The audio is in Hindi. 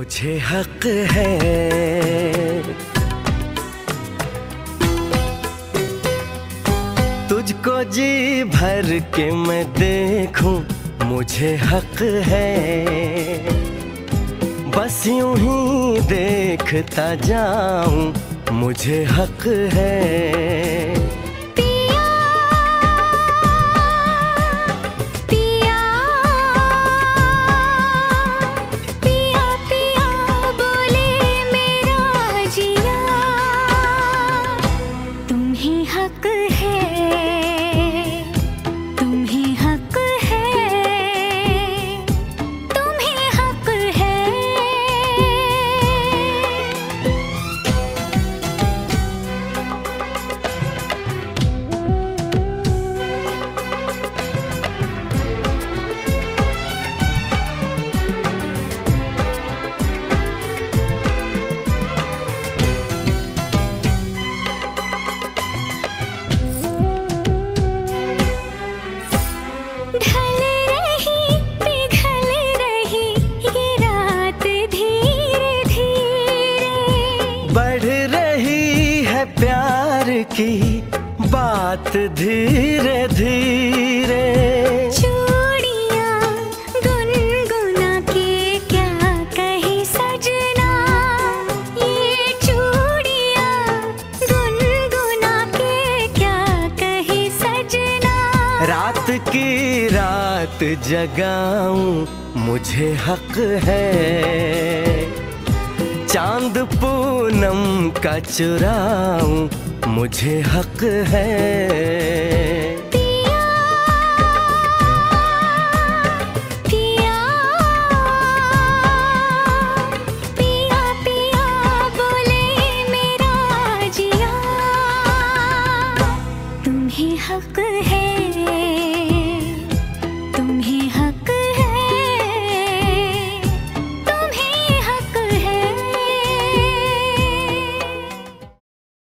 मुझे हक है। तुझको जी भर के मैं देखूं, मुझे हक है। बस यूं ही देखता जाऊं, मुझे हक है। बढ़ रही है प्यार की बात धीरे धीरे। चूड़ियां गुनगुना के क्या कहे सजना, ये चूड़ियां गुनगुना के क्या कहे सजना। रात की रात जगाऊं, मुझे हक है। चांद पूनम का चुराऊं, मुझे हक है।